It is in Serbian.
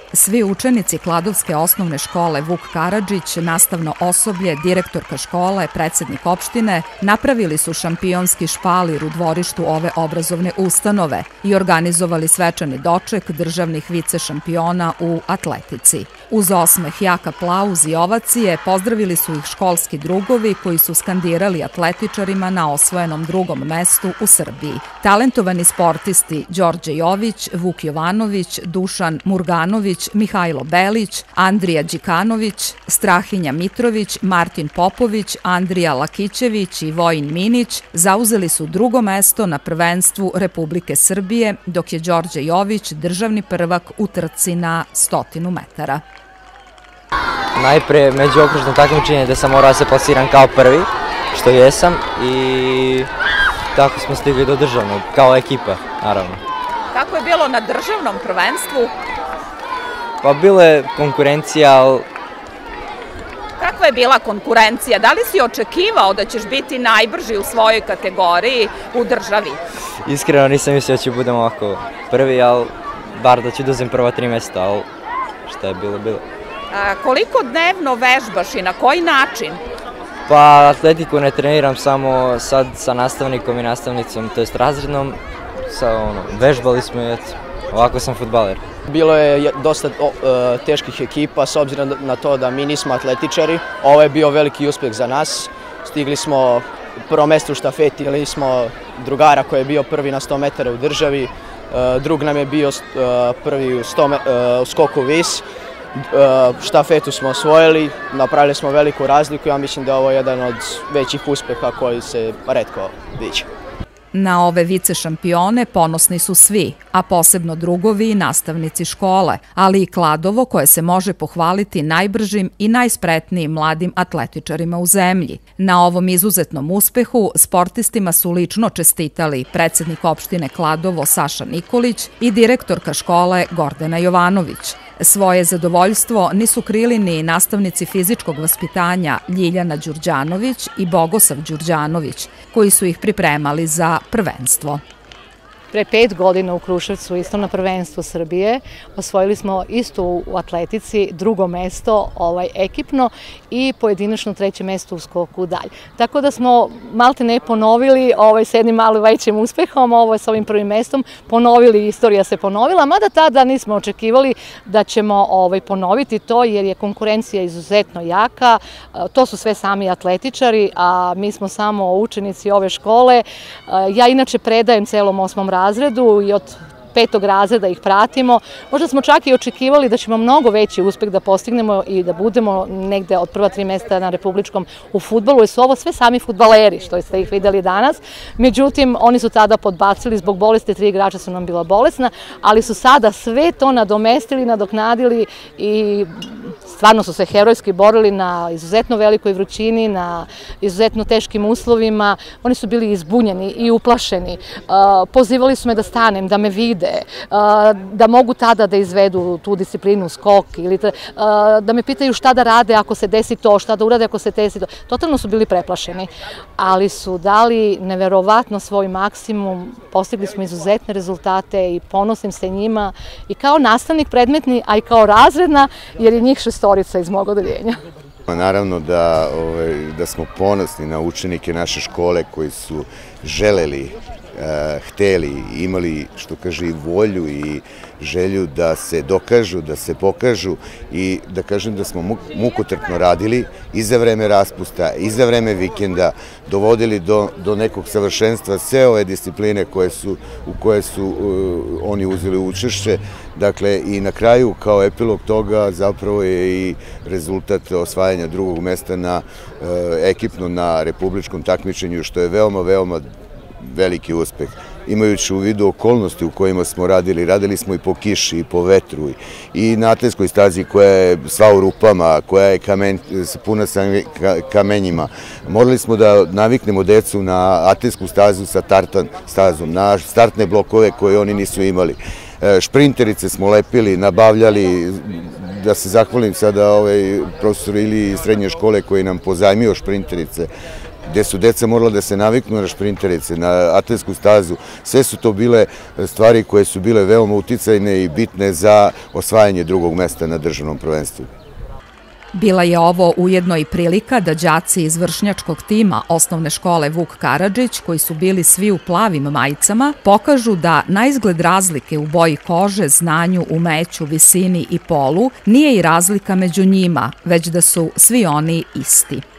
Svi učenici Kladovske osnovne škole Vuk Karadžić, nastavno osoblje, direktorka škole, predsednik opštine, napravili su šampionski špalir u dvorištu ove obrazovne ustanove i organizovali svečani doček državnih vice šampiona u atletici. Uz osmeh, jak aplauz i ovacije pozdravili su ih školski drugovi koji su skandirali atletičarima na osvojenom drugom mestu u Srbiji. Talentovani sportisti Đorđe Jović, Vuk Jovanović, Dušan Murganović, Mihajlo Belić, Andrija Đikanović, Strahinja Mitrović, Martin Popović, Andrija Lakićević i Vojin Minić zauzeli su drugo mesto na prvenstvu Republike Srbije, dok je Đorđe Jović državni prvak u trci na 100 metara. Najpre međuokružno takmičenje gde sam morao da se plasiram kao prvi, što jesam, i tako smo stigli do državnog, kao ekipa, naravno. Kako je bilo na državnom prvenstvu? Pa bila je konkurencija, ali... Kakva je bila konkurencija? Da li si očekivao da ćeš biti najbrži u svojoj kategoriji u državi? Iskreno nisam mislio da ću budem ovako prvi, ali bar da ću da uzem prva 3 mesta, ali šta je bilo, bilo. Koliko dnevno vežbaš i na koji način? Pa atletiku ne treniram samo sad sa nastavnikom i nastavnicom, to jest razrednom. Vežbali smo i eto, ovako sam fudbaler. Bilo je dosta teških ekipa s obzirom na to da mi nismo atletičari. Ovo je bio veliki uspeh za nas. Stigli smo prvo mesto u štafeti, ili smo drugara koji je bio prvi na 100 metara u državi. Drug nam je bio prvi u skoku vis. Štafetu smo osvojili, napravili smo veliku razliku. Ja mislim da je ovo jedan od većih uspeha koji se retko viđa. Na ove vice šampione ponosni su svi, a posebno drugovi i nastavnici škole, ali i Kladovo koje se može pohvaliti najbržim i najspretnijim mladim atletičarima u zemlji. Na ovom izuzetnom uspehu sportistima su lično čestitali predsednik opštine Kladovo Saša Nikolić i direktorka škole Gordana Jovanović. Svoje zadovoljstvo nisu krili ni nastavnici fizičkog vaspitanja Ljiljana Đurđanović i Bogosav Đurđanović, koji su ih pripremali za prvenstvo. Pre 5 godina u Kruševcu, isto na prvenstvu Srbije, osvojili smo isto u atletici drugo mesto ekipno i pojedinačno 3. mesto u skoku dalje. Tako da smo malte ne ponovili s jednim malo većim uspehom, sa ovim prvim mestom, ponovili, istorija se ponovila, mada tada nismo očekivali da ćemo ponoviti to jer je konkurencija izuzetno jaka, to su sve sami atletičari, a mi smo samo učenici ove škole. Ja inače predajem celom 8. razredu i od 5. razreda ih pratimo. Možda smo čak i očekivali da ćemo mnogo veći uspeh da postignemo i da budemo negde od prva 3 mesta na republičkom u fudbalu, jer su ovo sve sami fudbaleri, što ste ih videli danas. Međutim, oni su tada podbacili zbog bolesti, 3 igrača su nam bila bolesna, ali su sada sve to nadomestili, nadoknadili i stvarno su se herojski borili na izuzetno velikoj vrućini, na izuzetno teškim uslovima. Oni su bili izbunjeni i uplašeni. Pozivali su me da stanem, da me vide, da mogu tada da izvedu tu disciplinu skok ili da me pitaju šta da rade ako se desi to, šta da urade ako se desi to. Totalno su bili preplašeni, ali su dali neverovatno svoj maksimum, postigli smo izuzetne rezultate i ponosim se njima i kao nastavnik predmetni, a i kao razredna, jer je njih 6 iz mog odeljenja. Naravno da smo ponosni na učenike naše škole koji su želeli, hteli, imali, što kaže, i volju i želju da se dokažu, da se pokažu i da kažem da smo mukotrpno radili i za vreme raspusta, i za vreme vikenda, dovodili do nekog savršenstva sve ove discipline u koje su oni uzeli učešće. Dakle, i na kraju, kao epilog toga, zapravo je i rezultat osvajanja drugog mesta ekipno na republičkom takmičenju, što je veoma, veoma veliki uspeh. Imajući u vidu okolnosti u kojima smo radili smo i po kiši, i po vetru, i na atletskoj stazi koja je sva u rupama, koja je puna sa kamenjima. Morali smo da naviknemo decu na atletsku stazu sa tartan stazom, na startne blokove koje oni nisu imali. Šprinterice smo lepili, nabavljali, da se zahvalim sada profesoru ili srednje škole koji nam pozajmio šprinterice. gde su deca morala da se naviknu na šprinterice, na atletsku stazu. Sve su to bile stvari koje su bile veoma uticajne i bitne za osvajanje drugog mesta na državnom prvenstvu. Bila je ovo ujedno i prilika da đaci iz vršnjačkog tima osnovne škole Vuk Karadžić, koji su bili svi u plavim majicama, pokažu da naizgled razlike u boji kože, znanju, umeću, visini i polu nije i razlika među njima, već da su svi oni isti.